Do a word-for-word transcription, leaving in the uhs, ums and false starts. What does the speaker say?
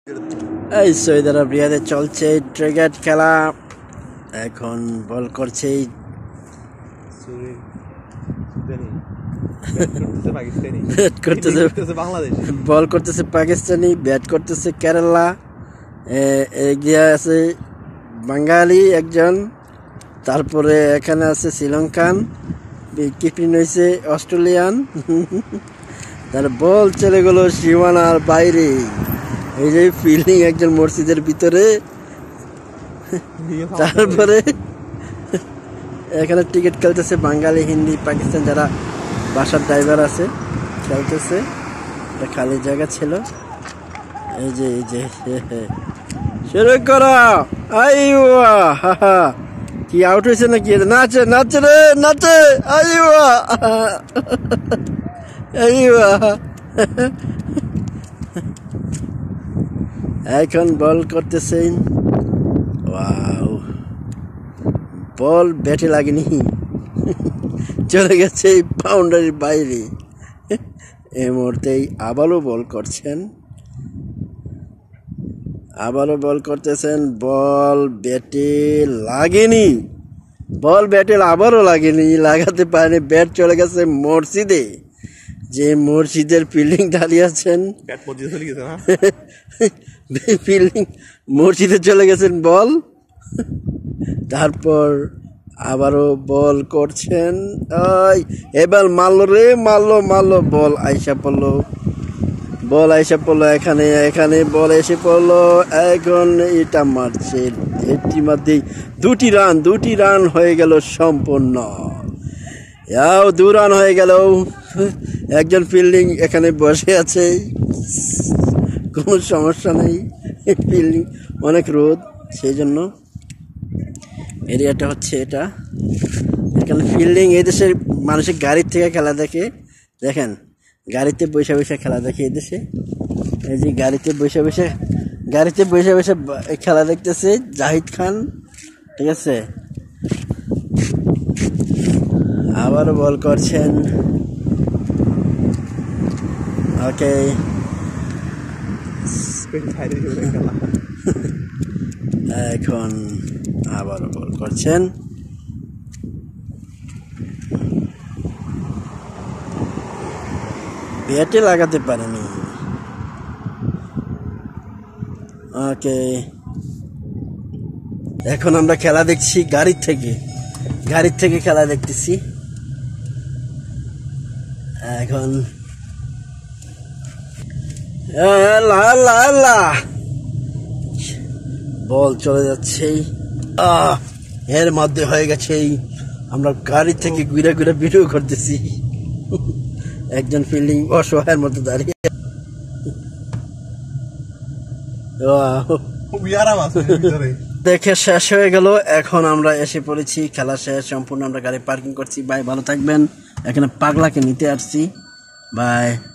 এই সৌদি আরব রিয়াদে চলছে ক্রিকেট খেলা। এখন বল করছে বল করতেছে পাকিস্তানি, ব্যাট করতেছে কেরালা, এগিয়ে আছে বাঙালি একজন, তারপরে এখানে আছে শ্রীলঙ্কান, কিপিং হয়েছে অস্ট্রেলিয়ান। তার বল চলে গেল সীমানার বাইরে। এই যে ফিল্ডিং একজন মসজিদের ভিতরে। তারপরে এখানে টিকিট খেলতেছে বাঙালি, হিন্দি, পাকিস্তান যারা বাসার ড্রাইভার আছে খেলতেছে। এটা খালি জায়গা ছিল। এই যে এই যে শুরু করো। আইওয়া হাহা, কি আউট হয়েছে নাকি? নাচে নাচে রে নাচে। আইওয়া আইওয়া। এখন বল করতেছেন। ওয়াও, বল ব্যাটে লাগেনি, চলে গেছে বাউন্ডারির বাইরে। এই মুহূর্তেই আবারও বল করছেন, আবারও বল করতেছেন। বল ব্যাটে লাগেনি, বল ব্যাটে আবারও লাগেনি, লাগাতে পারেনি। ব্যাট চলে গেছে মসজিদে, যে মসজিদের ফিল্ডিং দাঁড়িয়ে আছেন। ফিল্ডিং মসজিদে চলে গেছেন বল। তারপর আবারও বল করছেন। ওই এবার মারলো রে, মারলো মারলো, বল আইসা পড়লো, বল আইসা পড়লো এখানে, এখানে বল এসে পড়লো। এখন এটা মারছে, এটির মধ্যেই দুটি রান, দুটি রান হয়ে গেল সম্পূর্ণ। যাও, দু রান হয়ে গেল। একজন ফিল্ডিং এখানে বসে আছে, কোনো সমস্যা নেই। ফিল্ডিং অনেক রোদ, সেই জন্য এরিয়াটা হচ্ছে এটা। এখানে ফিল্ডিং, এই দেশের মানুষের গাড়ির থেকে খেলা দেখে, দেখেন গাড়িতে বসে বসে খেলা দেখে এই দেশে। এই যে গাড়িতে বসে বসে, গাড়িতে বসে বসে খেলা দেখতেছে জাহিদ খান, ঠিক আছে। আবারও বল করছেন। ওকে, এখন আবারও বল করছেন। ব্যাটে লাগাতে পারেনি। ওকে, এখন আমরা খেলা দেখছি গাড়ির থেকে, গাড়ির থেকে খেলা দেখতেছি এখন। বল চলে যাচ্ছে, এর মধ্যে হয়ে গেছে। আমরা গাড়ি থেকে ঘুরে ঘুরে ভিডিও করতেছি। একজন ফিল্ডিং অসহায়ের মধ্যে দাঁড়িয়ে। দেখে শেষ হয়ে গেল। এখন আমরা এসে পড়েছি, খেলা শেষ সম্পূর্ণ। আমরা গাড়ি পার্কিং করছি। ভাই ভালো থাকবেন। এখানে পাগলাকে নিতে আসছি। বাই।